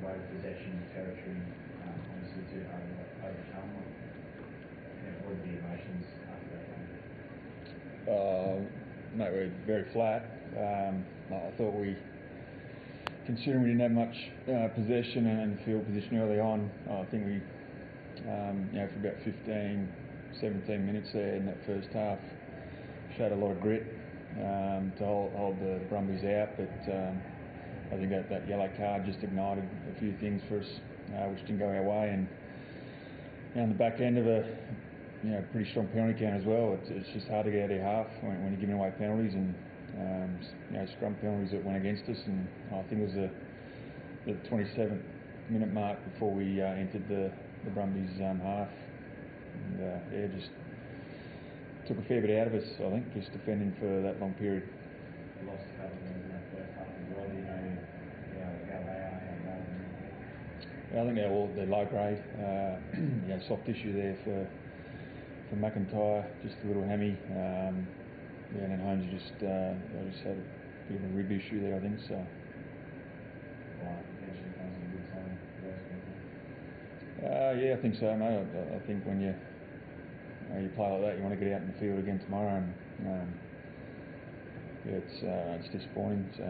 away with possession, territory, obviously to overcome. What would be the emotions after that game? Mate, we're very flat. I thought considering we didn't have much possession and field position early on, I think we, for about 15, 17 minutes there in that first half, showed a lot of grit to hold the Brumbies out, but I think that yellow card just ignited a few things for us, which didn't go our way, and on the back end of a pretty strong penalty count as well. It's just hard to get out of your half when you're giving away penalties, and scrum penalties that went against us, and I think it was the 27th minute mark before we entered the Brumbies half, and just took a fair bit out of us, I think, just defending for that long period. We lost a couple of games in that first half as well. Do you know how they are, how bad they are? I think they're low grade, soft tissue there for McIntyre, just a little hammy, and then Holmes just had a bit of a rib issue there, I think. So. Potentially comes in a good time. I think so, mate. I think when you play like that, you want to get out in the field again tomorrow, and it's disappointing. So.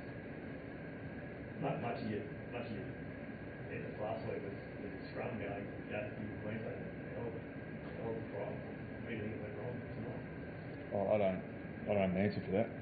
Much of your efforts last week was scrum going in Queensland. What do you think went wrong tonight? I don't have an answer for that.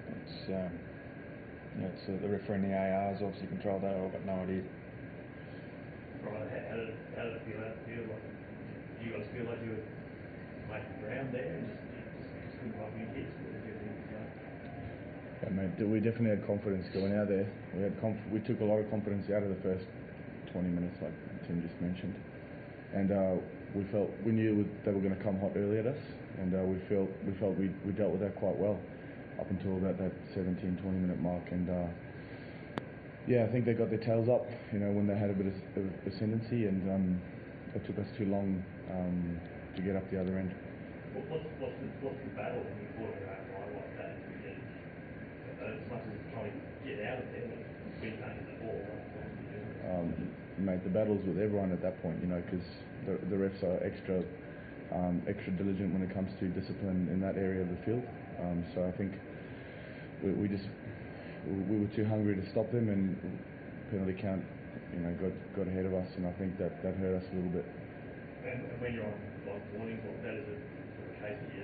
It's the referee and the ARs obviously control that. I've got no idea. Right. How did it feel out the field? Do you guys feel like you were making ground there and just couldn't quite win hits? What did you think? Yeah, mate, we definitely had confidence going out there. We took a lot of confidence out of the first 20 minutes, like Tim just mentioned, and we knew they were going to come hot early at us, and we felt we dealt with that quite well up until about that 17-20 minute mark, and I think they got their tails up, when they had a bit of ascendancy, and it took us too long to get up the other end. What's the battle when you fought your own line like that? As much as trying to get out of there, but we can't get the ball. Mate, the battle's with everyone at that point, because the refs are extra diligent when it comes to discipline in that area of the field. So I think we were too hungry to stop them, and penalty count, got ahead of us, and I think that hurt us a little bit. And when you're on warnings like that, is it sort of a case that you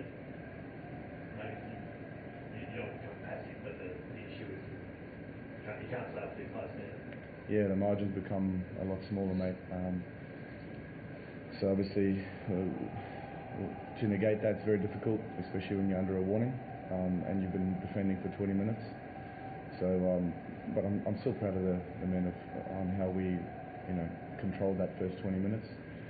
don't become passive, but the issue is you can't stay up too close now. Yeah, the margins become a lot smaller, mate. So obviously, to negate that's very difficult, especially when you're under a warning, and you've been defending for 20 minutes. So, but I'm still proud of the men on how we, controlled that first 20 minutes.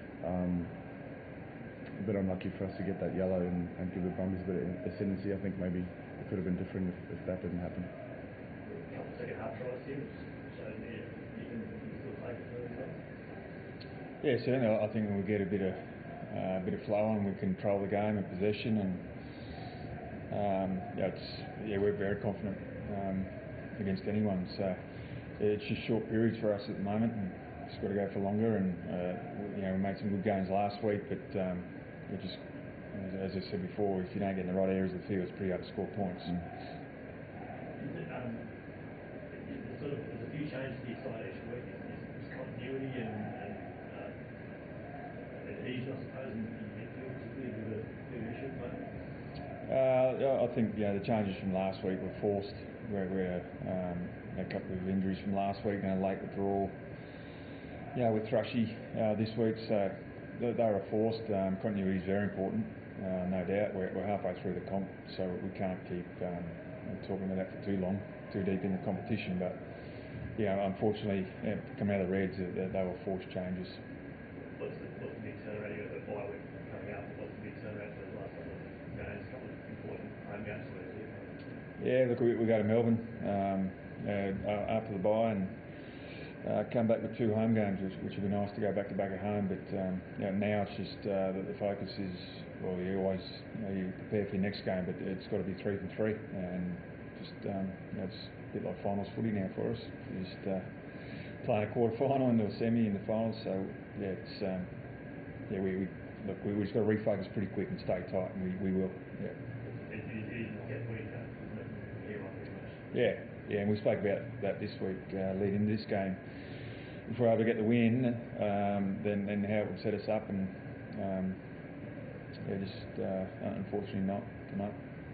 But unlucky for us to get that yellow and give the Brumbies a bit of ascendancy. I think maybe it could have been different if that didn't happen. Second half tries here, so you can still take it really well. Yeah, certainly. I think when we get a bit of flow and we control the game and possession, and we're very confident against anyone. So it's just short periods for us at the moment, and it's got to go for longer. And we made some good games last week, but we just, as I said before, if you don't get in the right areas of the field, it's pretty hard to score points. There's a few changes to your side each week. Is continuity and adhesion, I suppose, in midfield particularly a bit of an issue at the moment? I think the changes from last week were forced. We had a couple of injuries from last week and a late withdrawal. With Thrushy this week, so they were forced. Continuity is very important, no doubt. We're halfway through the comp, so we can't keep talking about that for too long, too deep in the competition. But unfortunately, coming out of the Reds, they were forced changes. What's the big turnaround? You got the bye week coming up. What's the big turnaround for the last couple of games, a couple of important home games for us here? Yeah, look, we go to Melbourne after the bye and come back with 2 home games, which would be nice to go back to back at home. But now it's just that the focus is, you always you prepare for your next game, but it's got to be 3 from 3, and just it's a bit like finals footy now for us. Just playing a quarter final into a semi in the finals. So yeah, it's we just got to refocus pretty quick and stay tight, and we will. Yeah. It's easy to get winning cuts, isn't it? Here on pretty much. Yeah, and we spoke about that this week leading into this game. If we're able to get the win, then how it would set us up, and unfortunately not tonight.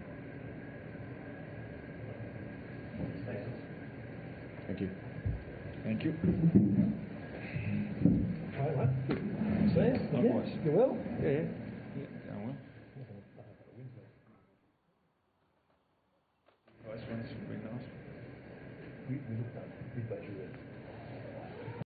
Thanks. Thank you. Thank you. All right, mate. See you? Likewise. You well? Yeah.